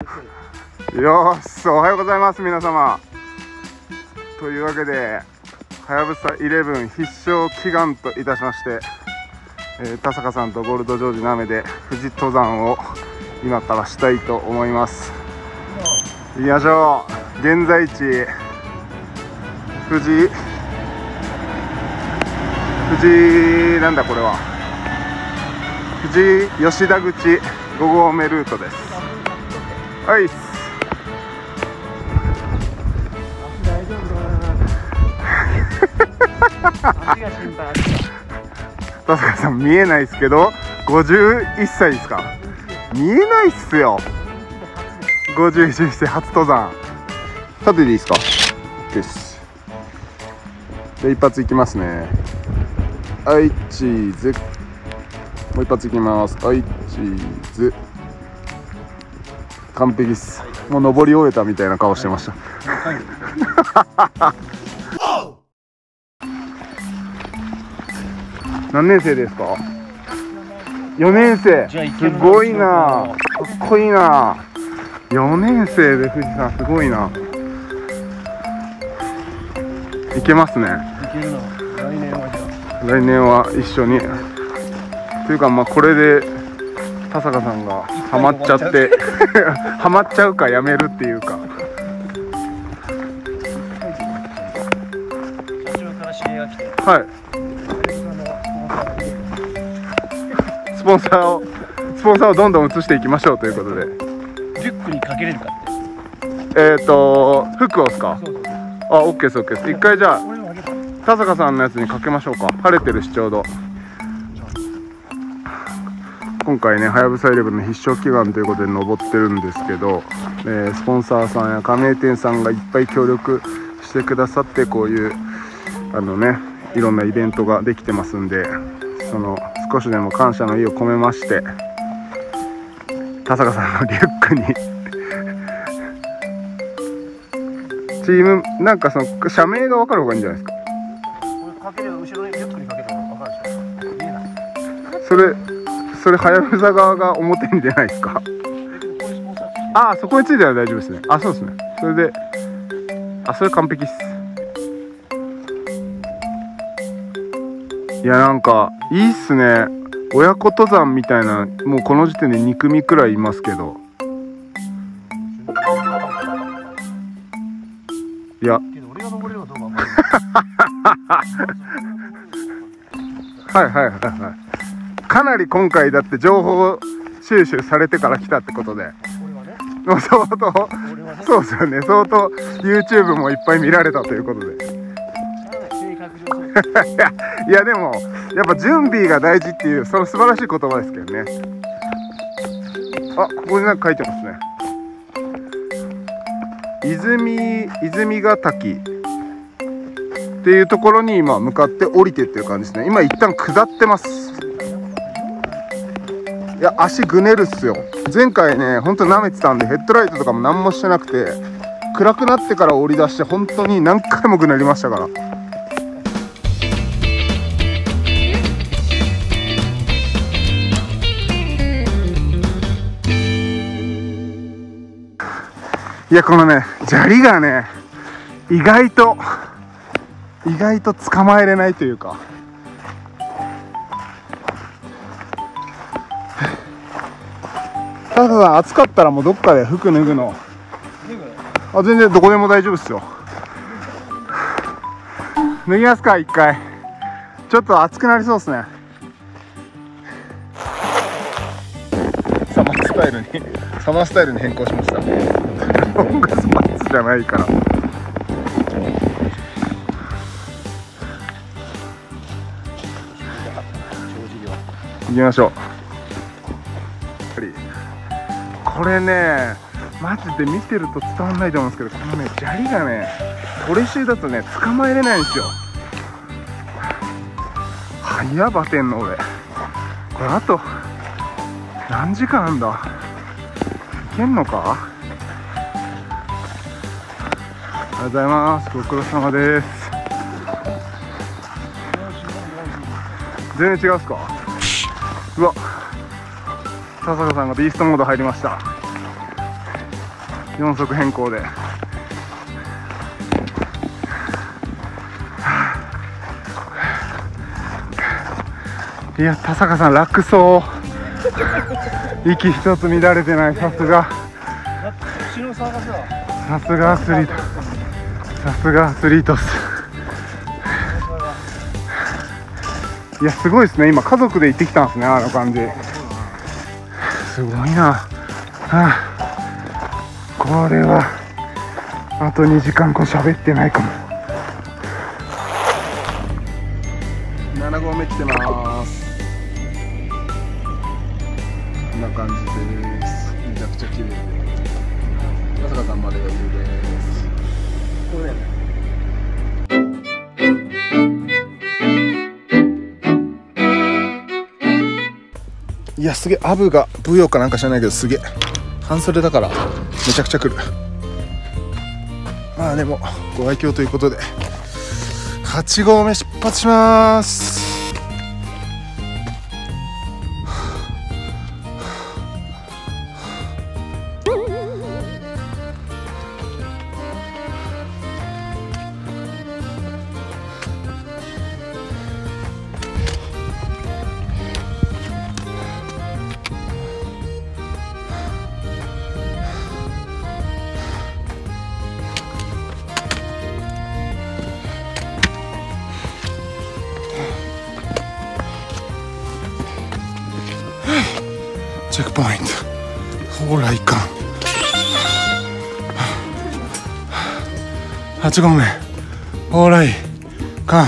よーし、おはようございます皆様。というわけではやぶさ11必勝祈願といたしまして、田坂さんとゴールドジョージの雨で富士登山を今からしたいと思います。行きましょう。現在地富士なんだこれは、富士吉田口5合目ルートです。はい。田坂さん見えないですけど51歳ですか。見えないっすよ。51歳初登山。縦でいいですか。 OK です。で一発いきますね。はいチーズ。もう一発いきます。はいチーズ。完璧です。もう登り終えたみたいな顔してました。何年生ですか。4年生。すごいな。かっこいいな。4年生で富士山すごいな。いけますね。いけるな。来年は一緒に。というかまあこれで田坂さんがハマっちゃってハマっちゃうかやめるっていうか。はい。スポンサーをどんどん移していきましょうということで。 リュックにかけれるかって。 服をですか。あ、OK です OK です。一回じゃあ田坂さんのやつにかけましょうか。晴れてるしちょうど。今回ねはやぶさ11の必勝祈願ということで登ってるんですけど、スポンサーさんや加盟店さんがいっぱい協力してくださって、こういういろんなイベントができてますんで、その少しでも感謝の意を込めまして田坂さんのリュックにチームなんかその社名が分かる方がいいんじゃないですか。 かければ後ろにリュックにかければ分かるでしょ。見えない。 それはやぶさ側が表に出ないですか。ああ、そこについては大丈夫ですね。あ、そうですね。それでそれ完璧っす。いやなんかいいっすね。親子登山みたいな、もうこの時点で2組くらいいますけど、いやはいはいはいはい。かなり今回だって情報収集されてから来たってことで、もう相当そうですよね。相当 YouTube もいっぱい見られたということでいやでもやっぱ準備が大事っていう、その素晴らしい言葉ですけどね。あ、ここになんか書いてますね。泉ヶ滝っていうところに今向かって降りてってる感じですね。今一旦下ってます。いや足ぐねるっすよ。前回ねほんと舐めてたんでヘッドライトとかも何もしてなくて、暗くなってから降り出して本当に何回もぐねりましたから。いやこのね砂利がね意外と捕まえれないというか、ただ暑かったらもうどっかで服脱ぐの。あ、全然どこでも大丈夫ですよ。脱ぎますか一回。ちょっと暑くなりそうですね。サマースタイルに変更しました。ロングスパッツじゃないから。行きましょう。これねマジで見てると伝わんないと思うんですけど、このね砂利がねトレシーだとね捕まえれないんですよ。早バテンの俺これあと何時間あんだ。いけんのか。ありがとうございます。ご苦労様です。全然違うっすか。うわ、田坂さんがビーストモード入りました。 4速変更で。いや、田坂さん楽そう。息一つ乱れてない。さすが。さすがアスリート。さすがアスリートっす。いや、すごいですね。今家族で行ってきたんですね、あの感じ。すごいな。これはあと2時間喋ってないかも。7合目来てます。こんな感じです。めちゃくちゃ綺麗で、田坂さんまで余裕です。これいや、すげえ。アブがブヨかなんか知らないけど、すげえ半袖だからめちゃくちゃ来る。まあでもご愛嬌ということで8合目出発します。チェックポイント。ほらいかん。8合目。ほらいかん。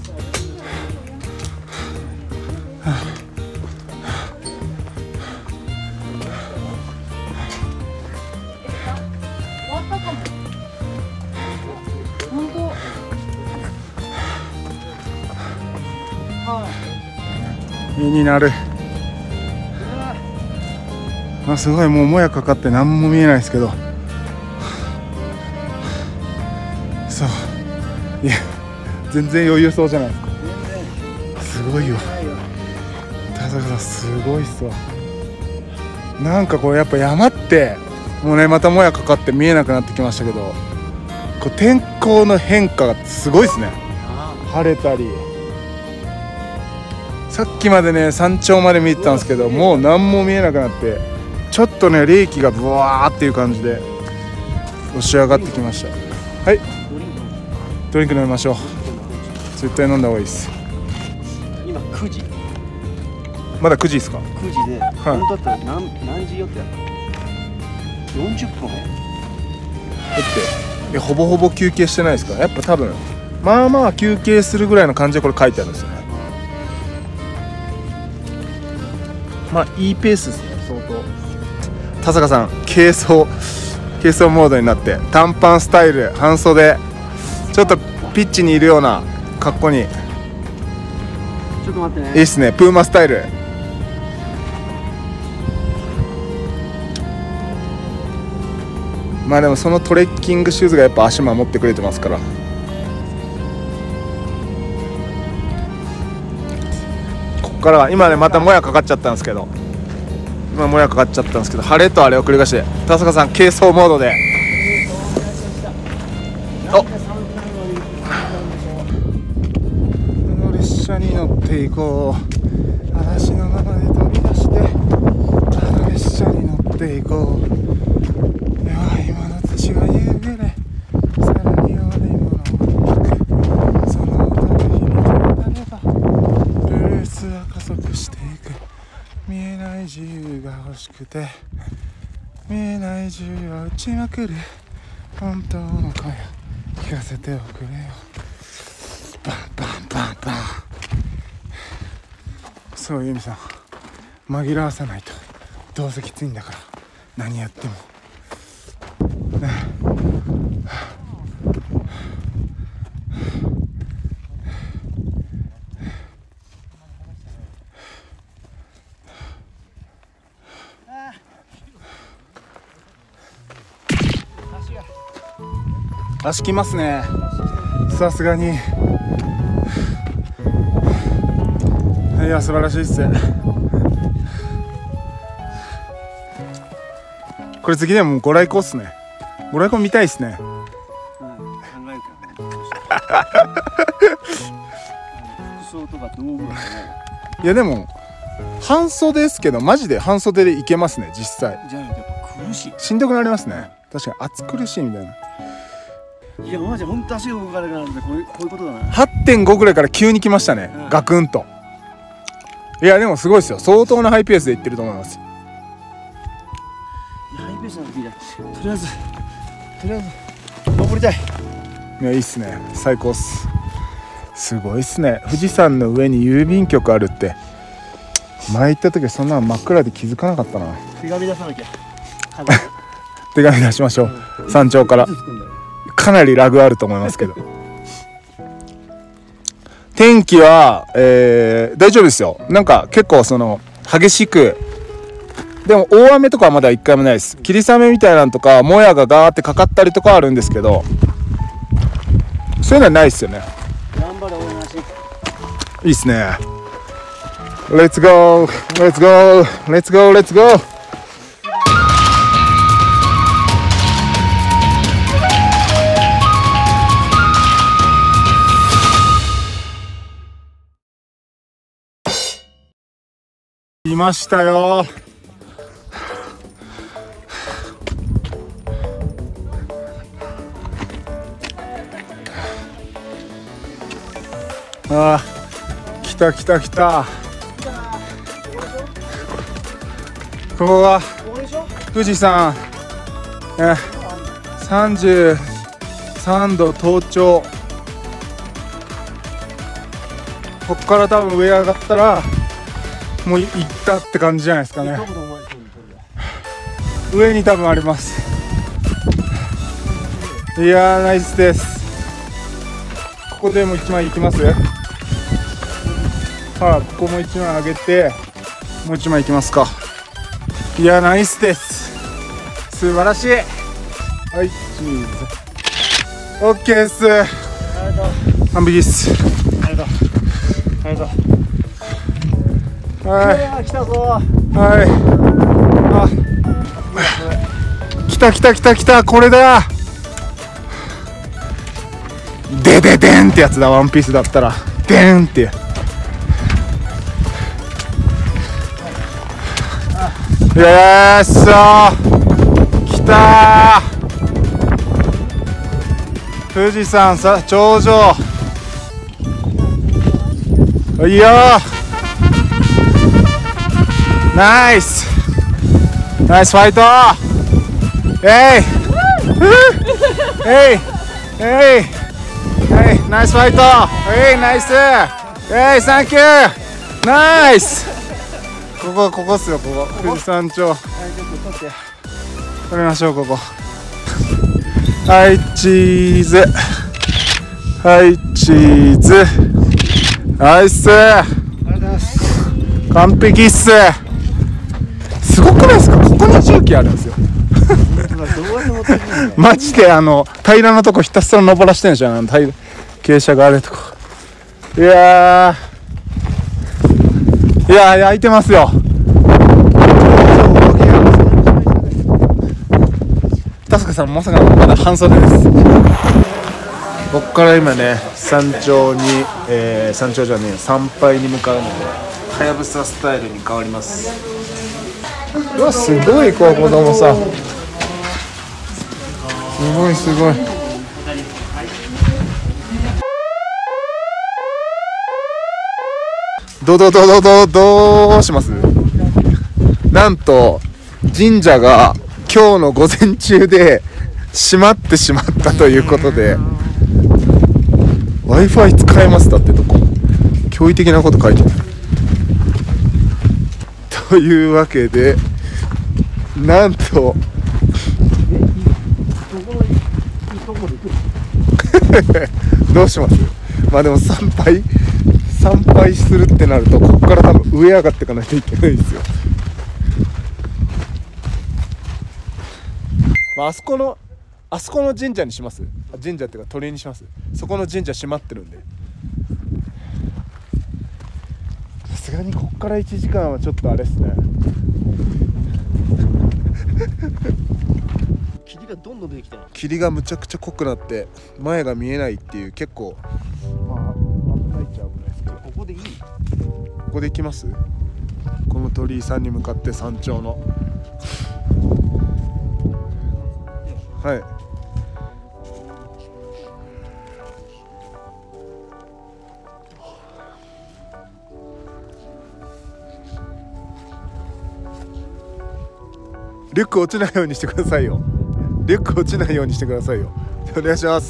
絵になる。すごい、もうもやかかって何も見えないですけど、そう、いや全然余裕そうじゃないですか。すごいよ、田坂さんすごいっすわ。なんかこれやっぱ山ってもうね、またもやかかって見えなくなってきましたけど、こう天候の変化がすごいですね。晴れたり、さっきまでね山頂まで見てたんですけど、もう何も見えなくなって、ちょっとね冷気がブワーっていう感じで押し上がってきました。はい、ドリンク飲みましょう。絶対飲んだ方がいいです。 今9時。 まだ9時ですか。 9時で、本当だったら何時予定やったの？40分。だってほぼほぼ休憩してないですか。やっぱ多分まあまあ休憩するぐらいの感じでこれ書いてあるんですよね。まあいいペースですね、相当。田坂さん軽装モードになって短パンスタイル、半袖、ちょっとピッチにいるような格好に。 ちょっと待ってね。 いいっすね、プーマスタイル。まあでもそのトレッキングシューズがやっぱ足守ってくれてますから。ここからは今ねまたもやかかっちゃったんですけど、晴れとあれを繰り返して田坂さん軽装モードで、この列車に乗っていこう。嵐の中で飛び出してあの列車に乗っていこう。では今の土が夕暮れ、さらに悪いものを行く。その音の響きがなればルースは加速していく。見えない自由が欲しくて、見えない自由は打ちまくる。本当の声聞かせておくれよ。バンバンバンバン。そうユミさん、紛らわさないと。どうせきついんだから何やってもね。足きますね、さすがに。いや素晴らしいっす。これ次でもご来光っすね。 ご来光見たいですね。 考えるからね。服装とか道具がね。 いやでも半袖ですけどマジで半袖でいけますね実際。 じゃあやっぱ苦しい。 しんどくなりますね。確かに暑苦しいみたいな。 いやマジ本当足動かなくなるんでこういうことだな。 8.5 ぐらいから急に来ましたね、ガクンと。いやでもすごいですよ。相当なハイペースでいってると思います。 ハイペースな時じゃとりあえず登りたい。 いやいいっすね。最高っす。すごいっすね。富士山の上に郵便局あるって、前行った時はそんなの真っ暗で気づかなかったな。 手紙出さなきゃ。 手紙出しましょう、山頂から。かなりラグあると思いますけど天気は、大丈夫ですよ。なんか結構その激しく、でも大雨とかはまだ一回もないです。霧雨みたいなのとかもやがガーってかかったりとかはあるんですけど、そういうのはないですよね。 頑張れ俺なし。 いいっすね。Let's go Let's go Let's go Let's go。いましたよ。ああ、来た来た来た。ここが富士山、33度登頂。ここから多分上上がったらもう行ったって感じじゃないですかね。上に多分あります。いやーナイスです。ここでもう1枚行きます。ここも1枚上げてもう1枚行きますか。いやーナイスです。素晴らしい。はい、チーズ OK です。完璧です。 ありがとう。 はい、 来たぞ。 はい。来た来た来た来た。これだ。でででんってやつだ。ワンピースだったらでんって。よっしゃー、来たー。富士山さ頂上。いやーナイスナイスファイト。えいえいえいえいナイスファイト。えいナイス。えいサンキューナイス。ここっすよ。ここ富士山頂撮りましょう。ここはいチーズ、はいチーズ、ナイス完璧っす。すごくないですか。ここに重機あるんですよマジで平らなとこひたすら登らしてるんじゃん。傾斜があるとこ。いや焼いてますよ。タスカさんまさかまだ半袖です。こっから今ね山頂に、山頂じゃねえ参拝に向かうのではやぶさスタイルに変わります。うわすごい子供さ、すごいすごい。どうします。なんと神社が今日の午前中で閉まってしまったということで Wi-Fi 使えますだってどこ驚異的なこと書いてある。というわけでなんとどうします。まあでも参拝するってなるとここから多分上上がっていかないといけないですよ。まあ、あそこの神社にします。神社っていうか鳥居にします。そこの神社閉まってるんでさすがにこっから1時間はちょっとあれっすね霧がどんどん出てきた。 霧がむちゃくちゃ濃くなって前が見えないっていう結構まあ危ないっちゃ危ないですけど、 ここでいい？ ここで行きます？この鳥居さんに向かって山頂のはい。リュック落ちないようにしてくださいよ。リュック落ちないようにしてくださいよ。お願いします。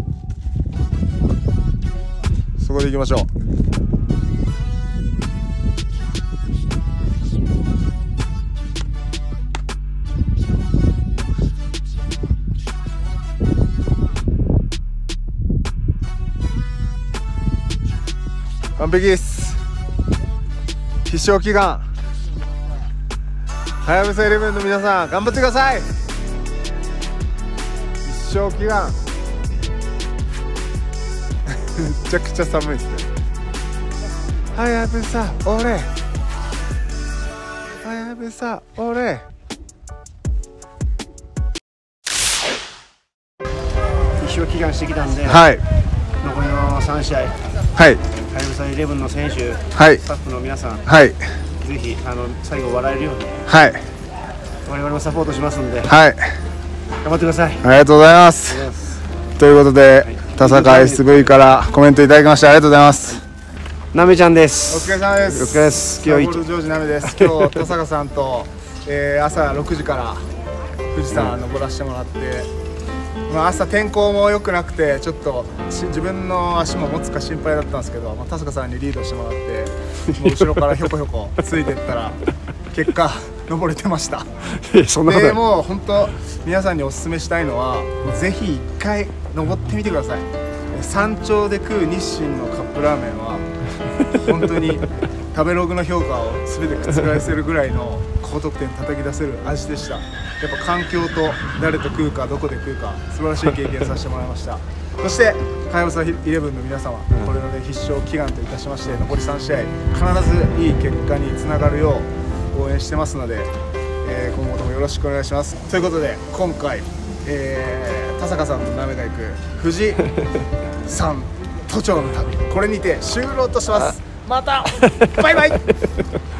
そこで行きましょう。完璧です。必勝祈願、はやぶさ11の皆さん頑張ってください。必勝祈願めちゃくちゃ寒いですね。はやぶさおれ、はやぶさおれ。 必勝祈願してきたんで、 はい、 残りの3試合、 はい、 はやぶさ11の選手、 はい、 スタッフの皆さん、 はい、 ぜひ最後笑えるように、 はい、 我々もサポートしますんで、 はい、 頑張ってください。 ありがとうございます。ということで、田坂 SV からコメントいただきましてありがとうございます。 なめちゃんです。 お疲れ様です。 お疲れです。今日ゴールドジョージなめです。今日田坂さんと、朝6時から富士山登らせてもらって、まあ、朝天候も良くなくてちょっと自分の足も持つか心配だったんですけど、まあ、田坂さんにリードしてもらってもう後ろからひょこひょこついてったら結果登れてました。 そんなことでもう本当皆さんにお勧めしたいのはぜひ一回登ってみてください。山頂で食う日清のカップラーメンは本当に食べログの評価を全て覆せるぐらいの高得点叩き出せる味でした。やっぱ環境と誰と食うかどこで食うか素晴らしい経験させてもらいました。そしてはやぶさ11の皆様、これで必勝祈願といたしまして残り3試合必ずいい結果につながるよう応援してますので、今後ともよろしくお願いします。ということで今回、田坂さんのなめが行く富士山都庁の旅、これにて終了とします。またバイバイ